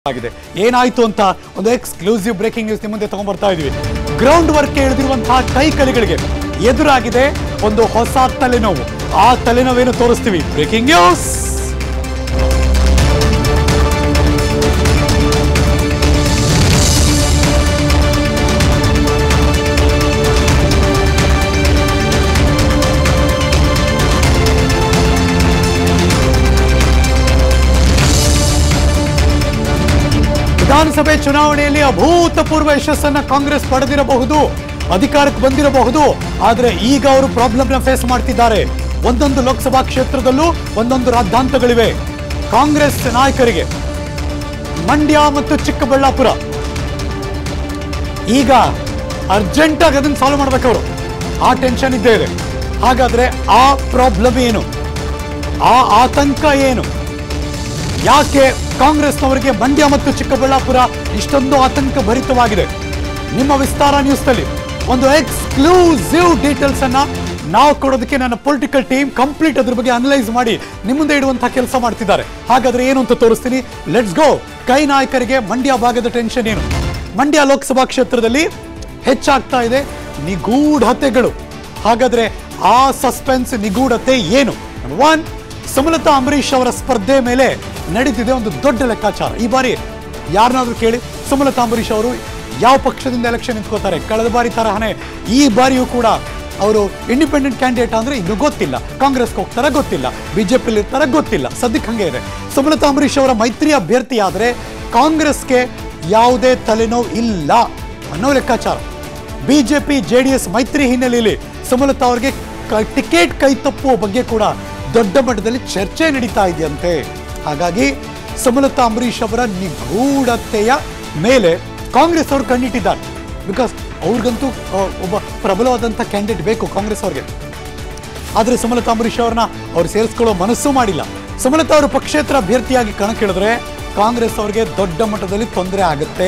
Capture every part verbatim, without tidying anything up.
ಆಗಿದೆ ಏನಾಯ್ತು ಅಂತ ಒಂದು ಎಕ್ಸ್ಕ್ಲೂಸಿವ್ ಬ್ರೇಕಿಂಗ್ ನ್ಯೂಸ್ ನಿಮ್ಮ ಮುಂದೆ ತಗೊಂಡು ಬರ್ತಾ ಇದೀವಿ. ಗ್ರೌಂಡ್ ವರ್ಕ್ ಇಳಿದಿರುವಂತಹ ಕೈ ಕಲಿಗಳಿಗೆ ಎದುರಾಗಿದೆ ಒಂದು ಹೊಸ ತಲೆನೋವು. ಆ ತಲೆನೋವೇನು ತೋರಿಸ್ತೀವಿ. Breaking news. ವಿಧಾನಸಭೆ ಚುನಾವಣೆಯಲ್ಲಿ ಅಭೂತಪೂರ್ವ ಯಶಸ್ಸನ್ನ ಕಾಂಗ್ರೆಸ್ ಪಡೆದಿರಬಹುದು, ಅಧಿಕಾರಕ್ಕೆ ಬಂದಿರಬಹುದು. ಆದರೆ ಈಗ ಅವರು ಪ್ರಾಬ್ಲಮ್ನ ಫೇಸ್ ಮಾಡ್ತಿದ್ದಾರೆ. ಒಂದೊಂದು ಲೋಕಸಭಾ ಕ್ಷೇತ್ರದಲ್ಲೂ ಒಂದೊಂದು ರಾದ್ಧಾಂತಗಳಿವೆ. ಕಾಂಗ್ರೆಸ್ ನಾಯಕರಿಗೆ ಮಂಡ್ಯ ಮತ್ತು ಚಿಕ್ಕಬಳ್ಳಾಪುರ ಈಗ ಅರ್ಜೆಂಟ್ ಆಗಿ ಅದನ್ನು ಸಾಲ್ವ್ ಮಾಡ್ಬೇಕು. ಅವರು ಆ ಟೆನ್ಷನ್ ಇದ್ದೇ ಇದೆ. ಹಾಗಾದ್ರೆ ಆ ಪ್ರಾಬ್ಲಮ್ ಏನು, ಆ ಆತಂಕ ಏನು, ಯಾಕೆ ಕಾಂಗ್ರೆಸ್ನವರಿಗೆ ಮಂಡ್ಯ ಮತ್ತು ಚಿಕ್ಕಬಳ್ಳಾಪುರ ಇಷ್ಟೊಂದು ಆತಂಕ ಭರಿತವಾಗಿದೆ? ನಿಮ್ಮ ವಿಸ್ತಾರ ನ್ಯೂಸ್ನಲ್ಲಿ ಒಂದು ಎಕ್ಸ್ಕ್ಲೂಸಿವ್ ಡೀಟೇಲ್ಸ್ ಅನ್ನ ನಾವು ಕೊಡೋದಕ್ಕೆ ನನ್ನ ಪೊಲಿಟಿಕಲ್ ಟೀಮ್ ಕಂಪ್ಲೀಟ್ ಅದ್ರ ಬಗ್ಗೆ ಅನಲೈಸ್ ಮಾಡಿ ನಿಮ್ಮ ಮುಂದೆ ಇಡುವಂತಹ ಕೆಲಸ ಮಾಡ್ತಿದ್ದಾರೆ. ಹಾಗಾದ್ರೆ ಏನು ಅಂತ ತೋರಿಸ್ತೀನಿ. Let's go. ಕೈ ನಾಯಕರಿಗೆ ಮಂಡ್ಯ ಭಾಗದ ಟೆನ್ಷನ್ ಏನು? ಮಂಡ್ಯ ಲೋಕಸಭಾ ಕ್ಷೇತ್ರದಲ್ಲಿ ಹೆಚ್ಚಾಗ್ತಾ ಇದೆ ನಿಗೂಢತೆಗಳು. ಹಾಗಾದ್ರೆ ಆ ಸಸ್ಪೆನ್ಸ್ ನಿಗೂಢತೆ ಏನು? ನಂಬರ್ ಒನ್, ಸುಮಲತಾ ಅಂಬರೀಶ್ ಅವರ ಸ್ಪರ್ಧೆ ಮೇಲೆ ನಡೀತಿದೆ ಒಂದು ದೊಡ್ಡ ಲೆಕ್ಕಾಚಾರ. ಈ ಬಾರಿ ಯಾರನ್ನಾದ್ರೂ ಕೇಳಿ ಸುಮಲತಾ ಅಂಬರೀಶ್ ಅವರು ಯಾವ ಪಕ್ಷದಿಂದ ಎಲೆಕ್ಷನ್ ನಿಂತ್ಕೋತಾರೆ. ಕಳೆದ ಬಾರಿ ತರಹನೇ ಈ ಬಾರಿಯೂ ಕೂಡ ಅವರು ಇಂಡಿಪೆಂಡೆಂಟ್ ಕ್ಯಾಂಡಿಡೇಟ್ ಅಂದ್ರೆ ಇದು ಗೊತ್ತಿಲ್ಲ. ಕಾಂಗ್ರೆಸ್ಗೆ ಹೋಗ್ತಾರ ಗೊತ್ತಿಲ್ಲ, ಬಿಜೆಪಿಲಿ ಇರ್ತಾರ ಗೊತ್ತಿಲ್ಲ. ಸದ್ಯಕ್ಕೆ ಹಂಗೆ ಇದೆ. ಸುಮಲತಾ ಅಂಬರೀಶ್ ಅವರ ಮೈತ್ರಿ ಅಭ್ಯರ್ಥಿ ಆದ್ರೆ ಕಾಂಗ್ರೆಸ್ಗೆ ಯಾವುದೇ ತಲೆನೋವು ಇಲ್ಲ ಅನ್ನೋ ಲೆಕ್ಕಾಚಾರ. ಬಿಜೆಪಿ ಜೆಡಿಎಸ್ ಮೈತ್ರಿ ಹಿನ್ನೆಲೆಯಲ್ಲಿ ಸುಮಲತಾ ಅವರಿಗೆ ಟಿಕೆಟ್ ಕೈ ತಪ್ಪುವ ಬಗ್ಗೆ ಕೂಡ ದೊಡ್ಡ ಮಟ್ಟದಲ್ಲಿ ಚರ್ಚೆ ನಡೀತಾ ಇದೆಯಂತೆ. ಹಾಗಾಗಿ ಸುಮಲತಾ ಅಂಬರೀಶ್ ಅವರ ನಿಗೂಢತೆಯ ಮೇಲೆ ಕಾಂಗ್ರೆಸ್ ಅವರು ಕಣ್ಣಿಟ್ಟಿದ್ದಾರೆ. ಬಿಕಾಸ್ ಅವ್ರಿಗಂತೂ ಒಬ್ಬ ಪ್ರಬಲವಾದಂಥ ಕ್ಯಾಂಡಿಡೇಟ್ ಬೇಕು ಕಾಂಗ್ರೆಸ್ ಅವ್ರಿಗೆ. ಆದರೆ ಸುಮಲತಾ ಅಂಬರೀಶ್ ಅವ್ರನ್ನ ಅವ್ರು ಸೇರಿಸ್ಕೊಳ್ಳೋ ಮನಸ್ಸು ಮಾಡಿಲ್ಲ. ಸುಮಲತಾ ಅವರು ಪಕ್ಷೇತರ ಅಭ್ಯರ್ಥಿಯಾಗಿ ಕಣಕ್ಕಿಳಿದ್ರೆ ಕಾಂಗ್ರೆಸ್ ಅವ್ರಿಗೆ ದೊಡ್ಡ ಮಟ್ಟದಲ್ಲಿ ತೊಂದರೆ ಆಗುತ್ತೆ.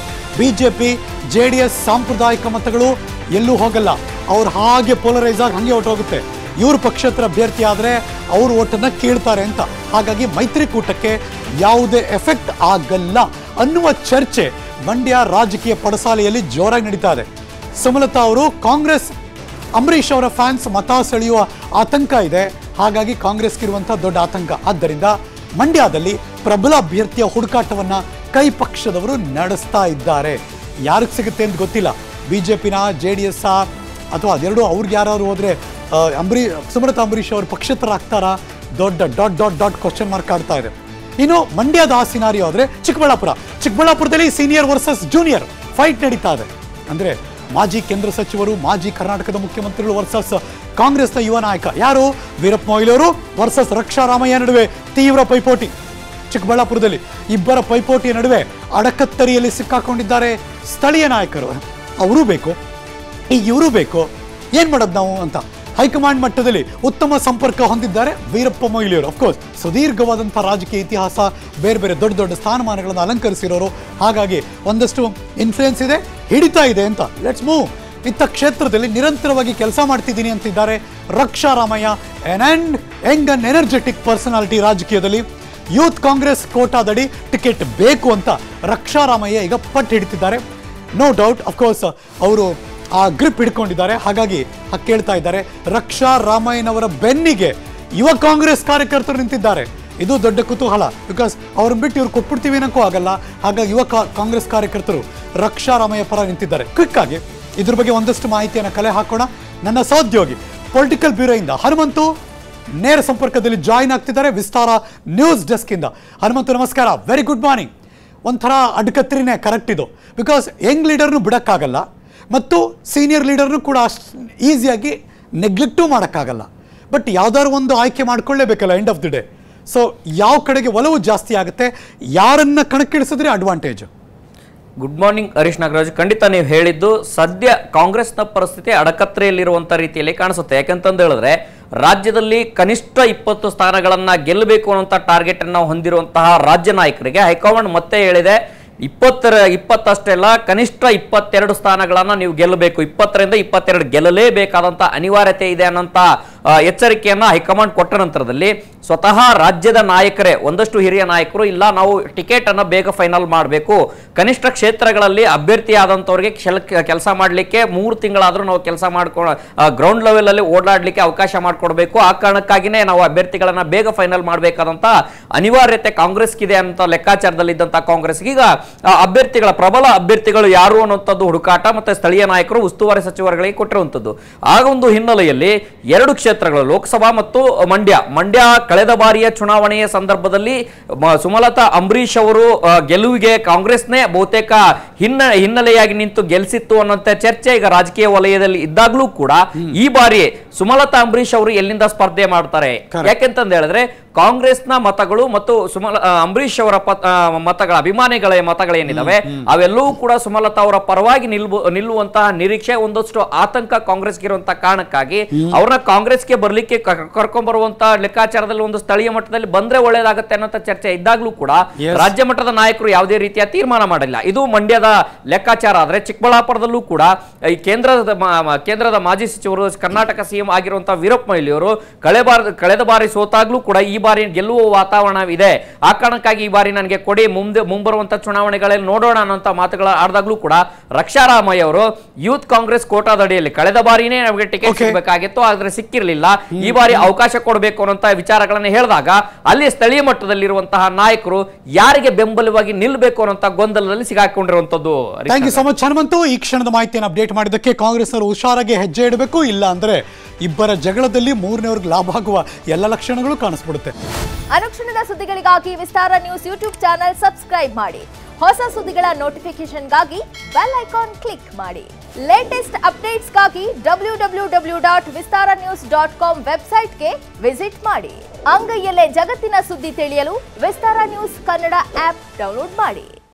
ಬಿಜೆಪಿ ಜೆ ಡಿ ಎಸ್ ಸಾಂಪ್ರದಾಯಿಕ ಮತಗಳು ಎಲ್ಲೂ ಹೋಗಲ್ಲ. ಅವ್ರು ಹಾಗೆ ಪೋಲರೈಸ್ ಆಗಿ ಹಾಗೆ ಹೊರಟೋಗುತ್ತೆ. ಇವರು ಪಕ್ಷೇತರ ಅಭ್ಯರ್ಥಿ ಆದರೆ ಅವರು ಓಟನ್ನ ಕೇಳ್ತಾರೆ ಅಂತ. ಹಾಗಾಗಿ ಮೈತ್ರಿಕೂಟಕ್ಕೆ ಯಾವುದೇ ಎಫೆಕ್ಟ್ ಆಗಲ್ಲ ಅನ್ನುವ ಚರ್ಚೆ ಮಂಡ್ಯ ರಾಜಕೀಯ ಪಡಸಾಲೆಯಲ್ಲಿ ಜೋರಾಗಿ ನಡೀತಾ ಇದೆ. ಸುಮಲತಾ ಅವರು ಕಾಂಗ್ರೆಸ್ ಅಂಬರೀಶ್ ಅವರ ಫ್ಯಾನ್ಸ್ ಮತ ಸೆಳೆಯುವ ಆತಂಕ ಇದೆ. ಹಾಗಾಗಿ ಕಾಂಗ್ರೆಸ್ಗಿರುವಂಥ ದೊಡ್ಡ ಆತಂಕ. ಆದ್ದರಿಂದ ಮಂಡ್ಯದಲ್ಲಿ ಪ್ರಬಲ ಅಭ್ಯರ್ಥಿಯ ಹುಡುಕಾಟವನ್ನ ಕೈ ಪಕ್ಷದವರು ನಡೆಸ್ತಾ ಇದ್ದಾರೆ. ಯಾರಿಗೆ ಸಿಗುತ್ತೆ ಅಂತ ಗೊತ್ತಿಲ್ಲ. ಬಿಜೆಪಿನ ಜೆ ಡಿ ಎಸ್ ಅಥವಾ ಅದೆರಡು ಅವ್ರಿಗೆ ಯಾರು ಹೋದ್ರೆ ಅಂಬರೀ ಸುಮಲತಾ ಅಂಬರೀಶ್ ಅವರು ಪಕ್ಷೇತರ ಆಗ್ತಾರಾ? ದೊಡ್ಡ dot dot dot question mark ಆಡ್ತಾ ಇದೆ. ಇನ್ನು ಮಂಡ್ಯದ ಆ ಸಿನಾರಿಯೋ ಆದರೆ ಚಿಕ್ಕಬಳ್ಳಾಪುರ ಚಿಕ್ಕಬಳ್ಳಾಪುರದಲ್ಲಿ ಸೀನಿಯರ್ ವರ್ಸಸ್ ಜೂನಿಯರ್ ಫೈಟ್ ನಡೀತಾ ಇದೆ. ಅಂದರೆ ಮಾಜಿ ಕೇಂದ್ರ ಸಚಿವರು, ಮಾಜಿ ಕರ್ನಾಟಕದ ಮುಖ್ಯಮಂತ್ರಿಗಳು ವರ್ಸಸ್ ಕಾಂಗ್ರೆಸ್ನ ಯುವ ನಾಯಕ ಯಾರು ವೀರಪ್ಪ ಮೊಯ್ಲಿ ಅವರು ವರ್ಸಸ್ ರಕ್ಷಾ ರಾಮಯ್ಯ ನಡುವೆ ತೀವ್ರ ಪೈಪೋಟಿ. ಚಿಕ್ಕಬಳ್ಳಾಪುರದಲ್ಲಿ ಇಬ್ಬರ ಪೈಪೋಟಿಯ ನಡುವೆ ಅಡಕತ್ತರಿಯಲ್ಲಿ ಸಿಕ್ಕಾಕೊಂಡಿದ್ದಾರೆ ಸ್ಥಳೀಯ ನಾಯಕರು. ಅವರೂ ಬೇಕು, ಈಗ ಇವರು ಬೇಕು, ಏನು ಮಾಡೋದು ನಾವು ಅಂತ ಹೈಕಮಾಂಡ್ ಮಟ್ಟದಲ್ಲಿ ಉತ್ತಮ ಸಂಪರ್ಕ ಹೊಂದಿದ್ದಾರೆ ವೀರಪ್ಪ ಮೊಯ್ಲಿ ಅವರು. ಅಫ್ಕೋರ್ಸ್ ಸುದೀರ್ಘವಾದಂಥ ರಾಜಕೀಯ ಇತಿಹಾಸ, ಬೇರೆ ಬೇರೆ ದೊಡ್ಡ ದೊಡ್ಡ ಸ್ಥಾನಮಾನಗಳನ್ನು ಅಲಂಕರಿಸಿರೋರು. ಹಾಗಾಗಿ ಒಂದಷ್ಟು ಇನ್ಫ್ಲೂಯೆನ್ಸ್ ಇದೆ, ಹಿಡಿತಾ ಇದೆ ಅಂತ. Let's move. ಇತ್ತ ಕ್ಷೇತ್ರದಲ್ಲಿ ನಿರಂತರವಾಗಿ ಕೆಲಸ ಮಾಡ್ತಿದ್ದೀನಿ ಅಂತಿದ್ದಾರೆ Raksha Ramaiah. An and young and energetic personality ರಾಜಕೀಯದಲ್ಲಿ. ಯೂತ್ ಕಾಂಗ್ರೆಸ್ ಕೋಟಾದಡಿ ಟಿಕೆಟ್ ಬೇಕು ಅಂತ ರಕ್ಷಾ ರಾಮಯ್ಯ ಈಗ ಪಟ್ಟು ಹಿಡಿತಿದ್ದಾರೆ. No doubt. ಅಫ್ಕೋರ್ಸ್ ಅವರು ಆ ಗ್ರಿಪ್ ಹಿಡ್ಕೊಂಡಿದ್ದಾರೆ. ಹಾಗಾಗಿ ಕೇಳ್ತಾ ಇದ್ದಾರೆ. ರಕ್ಷಾ ರಾಮಯ್ಯನವರ ಬೆನ್ನಿಗೆ ಯುವ ಕಾಂಗ್ರೆಸ್ ಕಾರ್ಯಕರ್ತರು ನಿಂತಿದ್ದಾರೆ. ಇದು ದೊಡ್ಡ ಕುತೂಹಲ. ಬಿಕಾಸ್ ಅವ್ರನ್ನ ಬಿಟ್ಟು ಇವ್ರು ಕೊಟ್ಬಿಡ್ತೀವಿ ಅನ್ನೋಕ್ಕೂ ಆಗಲ್ಲ. ಹಾಗಾಗಿ ಯುವ ಕಾಂಗ್ರೆಸ್ ಕಾರ್ಯಕರ್ತರು ರಕ್ಷಾ ರಾಮಯ್ಯ ಪರ ನಿಂತಿದ್ದಾರೆ. ಕ್ವಿಕ್ ಆಗಿ ಇದ್ರ ಬಗ್ಗೆ ಒಂದಷ್ಟು ಮಾಹಿತಿಯನ್ನು ಕಲೆ ಹಾಕೋಣ. ನನ್ನ ಸಹೋದ್ಯೋಗಿ ಪೊಲಿಟಿಕಲ್ ಬ್ಯೂರೋ ಇಂದ ಹನುಮಂತು ನೇರ ಸಂಪರ್ಕದಲ್ಲಿ ಜಾಯಿನ್ ಆಗ್ತಿದ್ದಾರೆ ವಿಸ್ತಾರ ನ್ಯೂಸ್ ಡೆಸ್ಕ್ ಇಂದ. ಹನುಮಂತು ನಮಸ್ಕಾರ, ವೆರಿ ಗುಡ್ ಮಾರ್ನಿಂಗ್. ಒಂಥರ ಅಡ್ಕತ್ರಿನೇ ಕರೆಕ್ಟ್ ಇದು. ಬಿಕಾಸ್ ಯಂಗ್ ಲೀಡರ್ನು ಬಿಡೋಕ್ಕಾಗಲ್ಲ ಮತ್ತು ಸೀನಿಯರ್ ಲೀಡರ್ನು ಕೂಡ ಅಷ್ಟು ಈಸಿಯಾಗಿ ನೆಗ್ಲೆಕ್ಟು ಮಾಡೋಕ್ಕಾಗಲ್ಲ. ಬಟ್ ಯಾವ್ದಾದ್ರು ಒಂದು ಆಯ್ಕೆ ಮಾಡ್ಕೊಳ್ಳೇಬೇಕಲ್ಲ end of the day. So ಯಾವ ಕಡೆಗೆ ಒಲವು ಜಾಸ್ತಿ ಆಗುತ್ತೆ, ಯಾರನ್ನ ಕಣಕ್ಕಿಳಿಸಿದ್ರೆ advantage? Good morning Harish Nagaraj. ಖಂಡಿತ ನೀವು ಹೇಳಿದ್ದು ಸದ್ಯ ಕಾಂಗ್ರೆಸ್ನ ಪರಿಸ್ಥಿತಿ ಅಡಕತ್ರೆಯಲ್ಲಿರುವಂಥ ರೀತಿಯಲ್ಲಿ ಕಾಣಿಸುತ್ತೆ. ಯಾಕಂತಂದು ಹೇಳಿದ್ರೆ ರಾಜ್ಯದಲ್ಲಿ ಕನಿಷ್ಠ ಇಪ್ಪತ್ತು ಸ್ಥಾನಗಳನ್ನು ಗೆಲ್ಲಬೇಕು ಅನ್ನುವಂಥ ಟಾರ್ಗೆಟ್ ಅನ್ನು ಹೊಂದಿರುವಂತಹ ರಾಜ್ಯ ನಾಯಕರಿಗೆ ಹೈಕಮಾಂಡ್ ಮತ್ತೆ ಹೇಳಿದೆ ಇಪ್ಪತ್ತರ ಇಪ್ಪತ್ತಷ್ಟೆಲ್ಲ ಕನಿಷ್ಠ ಇಪ್ಪತ್ತೆರಡು ಸ್ಥಾನಗಳನ್ನು ನೀವು ಗೆಲ್ಲಬೇಕು, ಇಪ್ಪತ್ತರಿಂದ ಇಪ್ಪತ್ತೆರಡು ಗೆಲ್ಲಲೇಬೇಕಾದಂಥ ಅನಿವಾರ್ಯತೆ ಇದೆ ಅನ್ನೋಂಥ ಎಚ್ಚರಿಕೆಯನ್ನ ಹೈಕಮಾಂಡ್ ಕೊಟ್ಟ ನಂತರದಲ್ಲಿ ಸ್ವತಃ ರಾಜ್ಯದ ನಾಯಕರೇ ಒಂದಷ್ಟು ಹಿರಿಯ ನಾಯಕರು ಇಲ್ಲ ನಾವು ಟಿಕೆಟ್ ಅನ್ನ ಬೇಗ ಫೈನಲ್ ಮಾಡಬೇಕು, ಕನಿಷ್ಠ ಕ್ಷೇತ್ರಗಳಲ್ಲಿ ಅಭ್ಯರ್ಥಿ ಆದಂತವರಿಗೆ ಕೆಲಸ ಮಾಡಲಿಕ್ಕೆ ಮೂರು ತಿಂಗಳಾದ್ರೂ ನಾವು ಕೆಲಸ ಮಾಡ್ಕೊಂಡು ಗ್ರೌಂಡ್ ಲೆವೆಲ್ ಅಲ್ಲಿ ಓಡಾಡ್ಲಿಕ್ಕೆ ಅವಕಾಶ ಮಾಡಿಕೊಡ್ಬೇಕು, ಆ ಕಾರಣಕ್ಕಾಗಿನೇ ನಾವು ಅಭ್ಯರ್ಥಿಗಳನ್ನ ಬೇಗ ಫೈನಲ್ ಮಾಡಬೇಕಾದಂತ ಅನಿವಾರ್ಯತೆ ಕಾಂಗ್ರೆಸ್ಗಿದೆ ಅಂತ ಲೆಕ್ಕಾಚಾರದಲ್ಲಿ ಇದ್ದಂತ ಕಾಂಗ್ರೆಸ್ ಈಗ ಅಭ್ಯರ್ಥಿಗಳ ಪ್ರಬಲ ಅಭ್ಯರ್ಥಿಗಳು ಯಾರು ಅನ್ನುವಂಥದ್ದು ಹುಡುಕಾಟ ಮತ್ತೆ ಸ್ಥಳೀಯ ನಾಯಕರು ಉಸ್ತುವಾರಿ ಸಚಿವರುಗಳಿಗೆ ಕೊಟ್ಟಿರುವಂತದ್ದು. ಆಗ ಒಂದು ಹಿನ್ನೆಲೆಯಲ್ಲಿ ಎರಡು ಕ್ಷೇತ್ರಗಳು ಲೋಕಸಭಾ ಮತ್ತು ಮಂಡ್ಯ ಮಂಡ್ಯ ಕಳೆದ ಬಾರಿಯ ಚುನಾವಣೆಯ ಸಂದರ್ಭದಲ್ಲಿ ಸುಮಲತಾ ಅಂಬರೀಶ್ ಅವರು ಗೆಲುವಿಗೆ ಕಾಂಗ್ರೆಸ್ನೇ ಬಹುತೇಕ ಹಿನ್ನ ಹಿನ್ನೆಲೆಯಾಗಿ ನಿಂತು ಗೆಲ್ಲಿಸಿತ್ತು ಅನ್ನೋಂಥ ಚರ್ಚೆ ಈಗ ರಾಜಕೀಯ ವಲಯದಲ್ಲಿ ಇದ್ದಾಗಲೂ ಕೂಡ ಈ ಬಾರಿ ಸುಮಲತಾ ಅಂಬರೀಶ್ ಅವರು ಎಲ್ಲಿಂದ ಸ್ಪರ್ಧೆ ಮಾಡ್ತಾರೆ ಯಾಕೆಂತಂದ ಹೇಳಿದ್ರೆ ಕಾಂಗ್ರೆಸ್ನ ಮತಗಳು ಮತ್ತು ಸುಮಲ ಅಂಬರೀಶ್ ಅವರ ಮತಗಳ ಅಭಿಮಾನಿಗಳ ಮತಗಳೇನಿದಾವೆ ಅವೆಲ್ಲವೂ ಕೂಡ ಸುಮಲತಾ ಅವರ ಪರವಾಗಿ ನಿಲ್ಬು ನಿಲ್ಲುವಂತಹ ನಿರೀಕ್ಷೆ ಒಂದಷ್ಟು ಆತಂಕ ಕಾಂಗ್ರೆಸ್ಗೆ ಇರುವಂತಹ ಕಾರಣಕ್ಕಾಗಿ ಅವ್ರನ್ನ ಕಾಂಗ್ರೆಸ್ಗೆ ಬರ್ಲಿಕ್ಕೆ ಕರ್ಕೊಂಡ್ ಬರುವಂತಹ ಲೆಕ್ಕಾಚಾರದಲ್ಲಿ ಒಂದು ಸ್ಥಳೀಯ ಮಟ್ಟದಲ್ಲಿ ಬಂದ್ರೆ ಒಳ್ಳೇದಾಗತ್ತೆ ಅನ್ನೋ ಚರ್ಚೆ ಇದ್ದಾಗ್ಲೂ ಕೂಡ ರಾಜ್ಯ ಮಟ್ಟದ ನಾಯಕರು ಯಾವುದೇ ರೀತಿಯ ತೀರ್ಮಾನ ಮಾಡಿಲ್ಲ. ಇದು ಮಂಡ್ಯದ ಲೆಕ್ಕಾಚಾರ ಆದ್ರೆ ಚಿಕ್ಕಬಳ್ಳಾಪುರದಲ್ಲೂ ಕೂಡ ಈ ಕೇಂದ್ರದ ಕೇಂದ್ರದ ಮಾಜಿ ಸಚಿವರು ಕರ್ನಾಟಕ ಸಿಎಂ ಆಗಿರುವಂತಹ ವೀರಪ್ಪ ಮೊಯ್ಲಿ ಅವರು ಕಳೆ ಬಾರಿ ಕಳೆದ ಬಾರಿ ಸೋತಾಗ್ಲೂ ಕೂಡ ಈ ಬಾರಿ ಗೆಲ್ಲುವ ವಾತಾವರಣವಿದೆ, ಆ ಕಾರಣಕ್ಕಾಗಿ ಈ ಬಾರಿ ನನಗೆ ಕೊಡಿ, ಮುಂದೆ ಮುಂಬರುವಂತಹ ಚುನಾವಣೆಗಳಲ್ಲಿ ನೋಡೋಣ ಅನ್ನೋಂಥ ಮಾತುಗಳ ಆಡ್ದಾಗ್ಲೂ ಕೂಡ ರಕ್ಷಾರಾಮಯ್ಯ ಅವರು ಯೂತ್ ಕಾಂಗ್ರೆಸ್ ಕೋಟಾದಡಿಯಲ್ಲಿ ಕಳೆದ ಬಾರಿನೇ ನಮಗೆ ಟಿಕೆಟ್ ಸಿಗಬೇಕಾಗಿತ್ತು ಆದ್ರೆ ಸಿಕ್ಕಿರಲಿಲ್ಲ, ಈ ಬಾರಿ ಅವಕಾಶ ಕೊಡಬೇಕು ಅನ್ನೋಂಥ ವಿಚಾರಗಳನ್ನು ಹೇಳಿದಾಗ ಅಲ್ಲಿ ಸ್ಥಳೀಯ ಮಟ್ಟದಲ್ಲಿರುವಂತಹ ನಾಯಕರು ಯಾರಿಗೆ ಬೆಂಬಲವಾಗಿ ನಿಲ್ಲಬೇಕು ಅನ್ನೋಂಥ ಗೊಂದಲದಲ್ಲಿ ಸಿಗಾಕೊಂಡಿರುವಂತದ್ದು. Thank you so much Hanumanthu. ಈ ಕ್ಷಣದ ಮಾಹಿತಿಯನ್ನು ಅಪ್ಡೇಟ್ ಮಾಡಿದ್ದಕ್ಕೆ ಕಾಂಗ್ರೆಸ್ನವರು ಹುಷಾರಾಗಿ ಹೆಜ್ಜೆ ಇಡಬೇಕು, ಇಲ್ಲ ಅಂದ್ರೆ ಇಬ್ಬರ ಜಗಳದಲ್ಲಿ ಮೂರನೇವರೆಗೆ ಲಾಭ ಆಗುವ ಎಲ್ಲ ಲಕ್ಷಣಗಳು ಕಾಣಿಸ್ಬಿಡುತ್ತೆ. ಅನುಕ್ಷಣದ ಸುದ್ದಿಗಳಿಗಾಗಿ Vistara news YouTube channel subscribe ಮಾಡಿ. ಹೊಸ ಸುದ್ದಿಗಳ ನೋಟಿಫಿಕೇಶನ್ಗಾಗಿ ಬೆಲ್ ಐಕಾನ್ ಕ್ಲಿಕ್ ಮಾಡಿ. ಲೇಟೆಸ್ಟ್ ಅಪ್ಡೇಟ್ಸ್ಗಾಗಿ W W W dot Vistara news dot com ವೆಬ್ಸೈಟ್ಗೆ ವಿಸಿಟ್ ಮಾಡಿ. ಅಂಗೈಯಲ್ಲೇ ಜಗತ್ತಿನ ಸುದ್ದಿ ತಿಳಿಯಲು Vistara news Kannada app download ಮಾಡಿ.